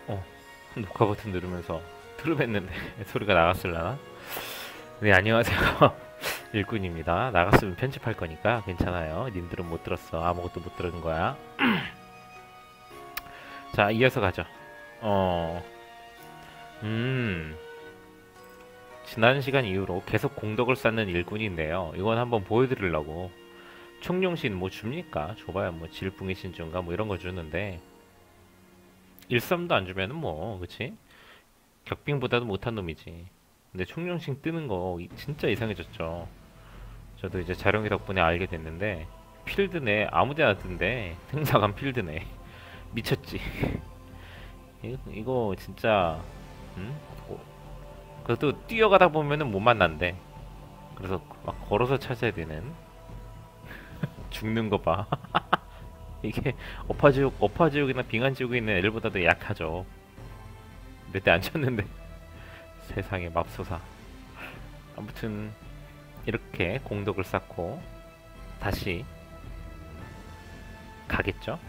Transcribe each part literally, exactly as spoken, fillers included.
어, 녹화 버튼 누르면서 트름했는데 소리가 나갔을라나? 네, 안녕하세요. 일꾼입니다. 나갔으면 편집할 거니까 괜찮아요. 님들은 못 들었어. 아무것도 못 들은 거야. 자, 이어서 가죠. 어, 음, 지난 시간 이후로 계속 공덕을 쌓는 일꾼인데요. 이건 한번 보여드리려고. 총룡신 뭐 줍니까? 줘봐야 뭐 질풍의 신주인가 뭐 이런 거 주는데 일섬도 안 주면은 뭐, 그치? 격빙보다도 못한 놈이지. 근데 총룡신 뜨는 거 이- 진짜 이상해졌죠. 저도 이제 자룡이 덕분에 알게 됐는데 필드네 아무데나 뜬대. 행사관 필드네. 미쳤지. 이거, 이거 진짜 음? 어, 그래도 뛰어가다 보면은 못 만난대. 그래서 막 걸어서 찾아야 되는. 죽는 거 봐. 이게 어파지옥 어파지옥이나 빙한지옥에 있는 애들보다도 약하죠. 몇 대 안 쳤는데. 세상에 맙소사. 아무튼 이렇게 공덕을 쌓고 다시 가겠죠?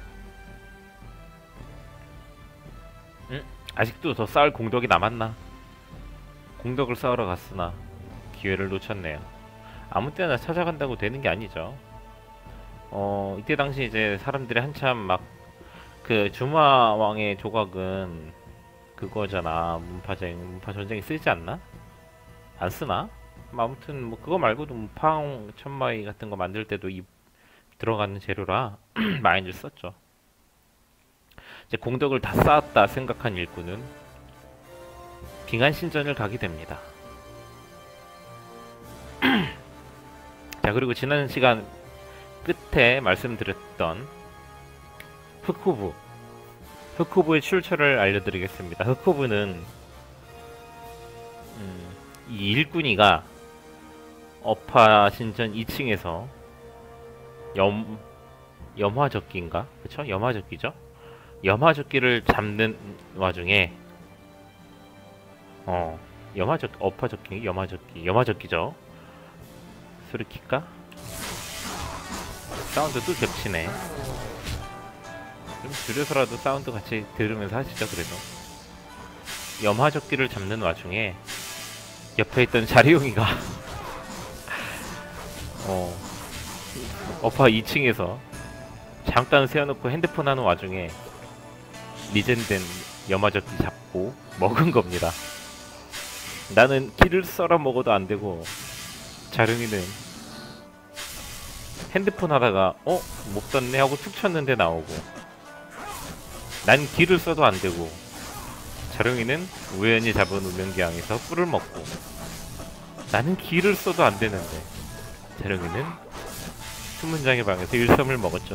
응? 아직도 더 쌓을 공덕이 남았나? 공덕을 쌓으러 갔으나 기회를 놓쳤네요. 아무 때나 찾아간다고 되는 게 아니죠. 어, 이때 당시 이제 사람들이 한참 막 그 주마왕의 조각은 그거잖아. 문파쟁, 문파 전쟁에 쓰지 않나? 안 쓰나? 뭐 아무튼 뭐 그거 말고도 문팡 천마이 같은 거 만들 때도 이 들어가는 재료라 많이들 썼죠. 이제 공덕을 다 쌓았다 생각한 일꾼은 빙한신전을 가게 됩니다. 자, 그리고 지난 시간 끝에 말씀드렸던 흑호부 흑호부의 출처를 알려드리겠습니다. 흑호부는 음, 이 일꾼이가 업화신전 이 층에서 염 염화적기인가? 그쵸? 염화적기죠? 염화적기를 잡는 와중에 어 염화적 업화적기 염화적기 염화적기죠. 소리 킬까? 사운드 또 겹치네. 좀 줄여서라도 사운드 같이 들으면서 하시죠. 그래도 염화적기를 잡는 와중에 옆에 있던 자리용이가 어 업화 이 층에서 잠깐 세워놓고 핸드폰 하는 와중에 리젠된 염화적기 잡고 먹은 겁니다. 나는 기를 썰어 먹어도 안 되고 자룡이는 핸드폰 하다가 어? 못 떴네 하고 툭 쳤는데 나오고 난 기를 써도 안 되고 자룡이는 우연히 잡은 우명기항에서 꿀을 먹고 나는 기를 써도 안 되는데 자룡이는 수문장의 방에서 일섬을 먹었죠.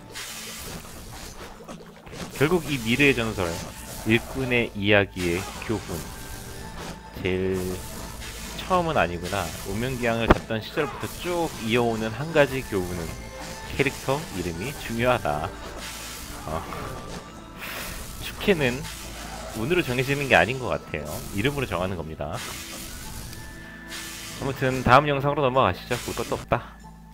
결국 이 미래의 전설 일꾼의 이야기의 교훈 제일 처음은 아니구나. 우명기항을 잡던 시절부터 쭉 이어오는 한 가지 교훈은 캐릭터 이름이 중요하다. 어. 슈케는 운으로 정해지는 게 아닌 것 같아요. 이름으로 정하는 겁니다. 아무튼 다음 영상으로 넘어가시죠. 볼 것도 없다.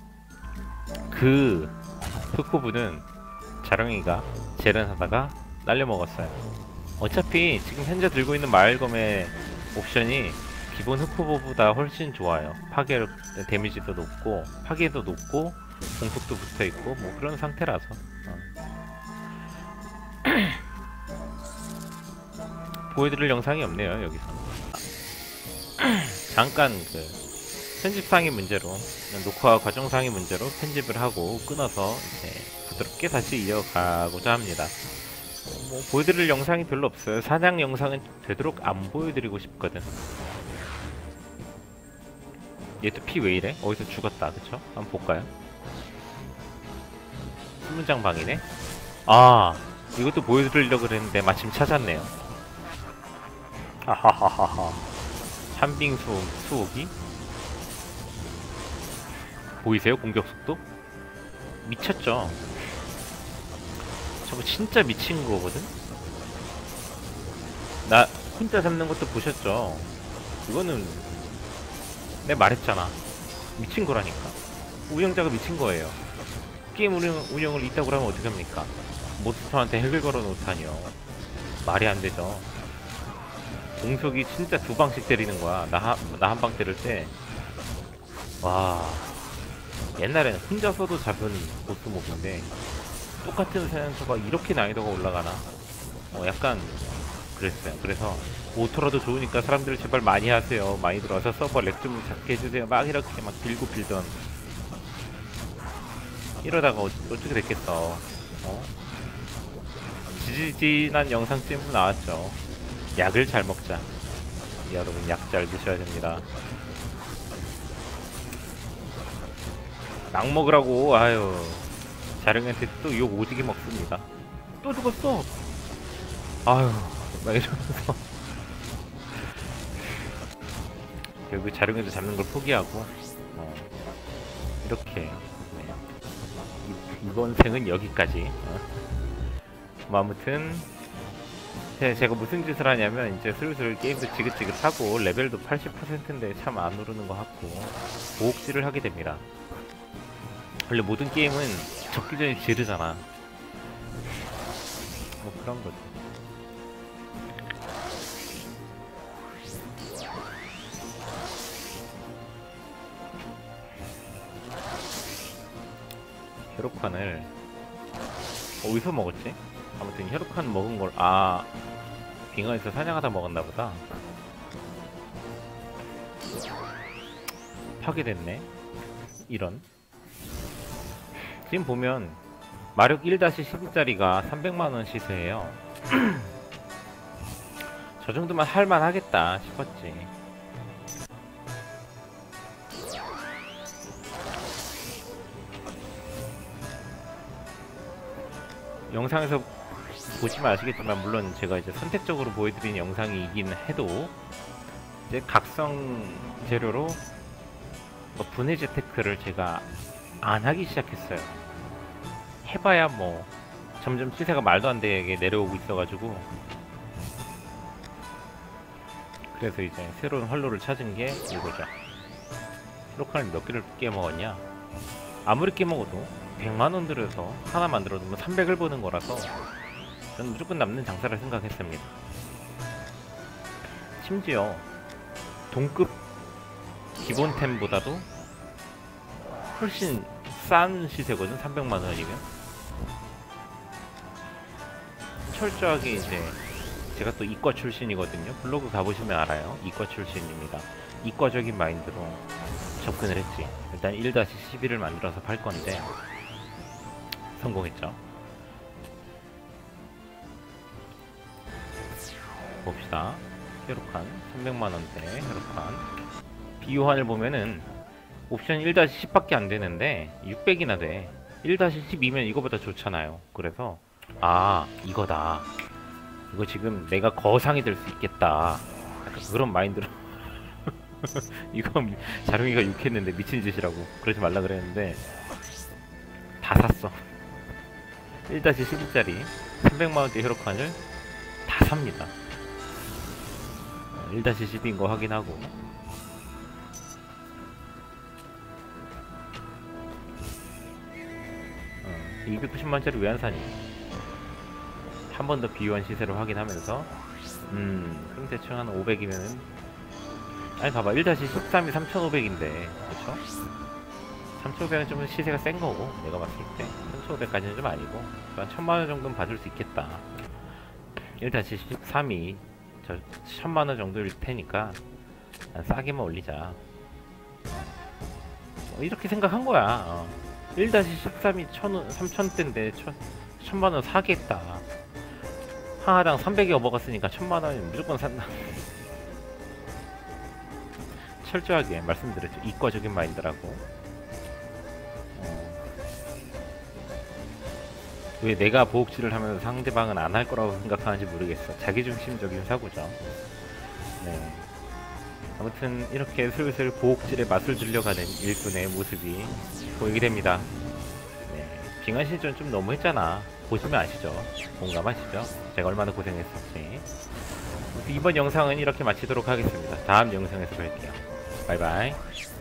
그 흑호부는 자룡이가 재련하다가 날려먹었어요. 어차피 지금 현재 들고 있는 마을검의 옵션이 기본 흑호부보다 훨씬 좋아요. 파괴 데미지도 높고 파괴도 높고 공속도 붙어있고 뭐 그런 상태라서 어. 보여드릴 영상이 없네요. 여기서 잠깐 그 편집상의 문제로 녹화 과정상의 문제로 편집을 하고 끊어서 이제 부드럽게 다시 이어가고자 합니다. 뭐 보여드릴 영상이 별로 없어요. 사냥 영상은 되도록 안 보여드리고 싶거든. 얘 또 피 왜 이래? 어디서 죽었다. 그쵸? 한번 볼까요? 수문장 방이네? 아, 이것도 보여드리려고 그랬는데 마침 찾았네요. 하하하하하. 한빙 수호, 수호기? 보이세요? 공격 속도? 미쳤죠? 저거 진짜 미친 거거든? 나 혼자 잡는 것도 보셨죠? 이거는 내가 말했잖아. 미친 거라니까. 운영자가 미친 거예요. 게임 운영, 운영을 이따구로 하면 어떡합니까? 모스터한테 핵을 걸어 놓다니요. 말이 안 되죠. 공속이 진짜 두 방씩 때리는 거야. 나 한 방 때릴 때. 와. 옛날에는 혼자서도 잡은 보스몹인데 똑같은 사냥터가 이렇게 난이도가 올라가나? 어, 약간 그랬어요. 그래서 오토라도 좋으니까 사람들 제발 많이 하세요. 많이 들어와서 서버 렉 좀 잡게 해주세요. 막 이렇게 막 빌고 빌던. 이러다가 어, 어떻게 됐겠어. 어? 지지지난 영상 쯤 나왔죠. 약을 잘 먹자. 여러분 약 잘 드셔야 됩니다. 약 먹으라고. 아유, 자령한테 또 욕 오지게 먹습니다. 또 죽었어. 아유, 막 이러면서 결국 자령에도 잡는 걸 포기하고 어, 이렇게 네. 이, 이번 생은 여기까지. 어. 뭐 아무튼 제, 제가 무슨 짓을 하냐면 이제 슬슬 게임도 지긋지긋하고 레벨도 팔십 퍼센트인데 참 안 오르는 것 같고 보옥질을 하게 됩니다. 원래 모든 게임은 적기 전에 지르잖아. 뭐 그런 거지. 혈옥환을 어디서 먹었지? 아무튼 혈옥환 먹은 걸, 아, 빙하에서 사냥하다 먹었나 보다. 파괴됐네. 이런. 지금 보면 마력 일 십이 짜리가 삼백만 원 시세예요. 저 정도면 할만 하겠다 싶었지. 영상에서 보시면 아시겠지만 물론 제가 이제 선택적으로 보여드린 영상이긴 해도 이제 각성 재료로 뭐 분해 재테크를 제가 안 하기 시작했어요. 해봐야 뭐 점점 시세가 말도 안 되게 내려오고 있어가지고 그래서 이제 새로운 활로를 찾은 게 이거죠. 혈옥환을 몇 개를 깨먹었냐? 아무리 깨먹어도 백만 원 들여서 하나 만들어두면 삼백을 버는 거라서 저는 무조건 남는 장사를 생각했습니다. 심지어 동급 기본템보다도 훨씬 싼 시세거든. 삼백만 원이면 철저하게 이제 제가 또 이과 출신이거든요. 블로그 가보시면 알아요. 이과 출신입니다. 이과적인 마인드로 접근을 했지. 일단 일 십일을 만들어서 팔 건데 성공했죠. 봅시다. 혈옥환 삼백만 원대 혈옥환 비호환을 보면은 옵션 일 십 밖에 안 되는데 육백이나 돼. 일 십이면 이거보다 좋잖아요. 그래서 아, 이거다. 이거 지금 내가 거상이 될 수 있겠다. 약간 그런 마인드로 이거 자룡이가 욕했는데 미친 짓이라고 그러지 말라 그랬는데 다 샀어. 일 십이 짜리 삼백만 원대 혈옥환을 다 삽니다. 일 십인 거 확인하고 어, 이백구십만 원짜리 왜 안 사니? 한 번 더 비유한 시세로 확인하면서 음 그럼 대충 한 오백이면은 아니 봐봐 일 십삼이 삼천오백인데 그쵸? 삼천오백은 좀 시세가 센 거고 내가 봤을 때 삼천오백까지는 좀 아니고 한 천만 원 정도는 봐줄 수 있겠다. 일 십삼이 저 천만 원 정도일 테니까 싸게만 올리자. 어, 이렇게 생각한 거야. 어. 일 십삼이 삼천대인데 천만 원 사겠다. 하나당 삼백이 넘어갔으니까 천만 원이면 무조건 산다. 철저하게 말씀드렸죠. 이과적인 마인드라고. 어. 왜 내가 보옥질을 하면서 상대방은 안 할 거라고 생각하는지 모르겠어. 자기중심적인 사고죠. 네. 아무튼 이렇게 슬슬 보옥질의 맛을 들려가는 일꾼의 모습이 보이게 됩니다. 네. 빙하신전 좀 너무했잖아. 보시면 아시죠? 공감하시죠? 제가 얼마나 고생했을지. 이번 영상은 이렇게 마치도록 하겠습니다. 다음 영상에서 뵐게요. 바이바이.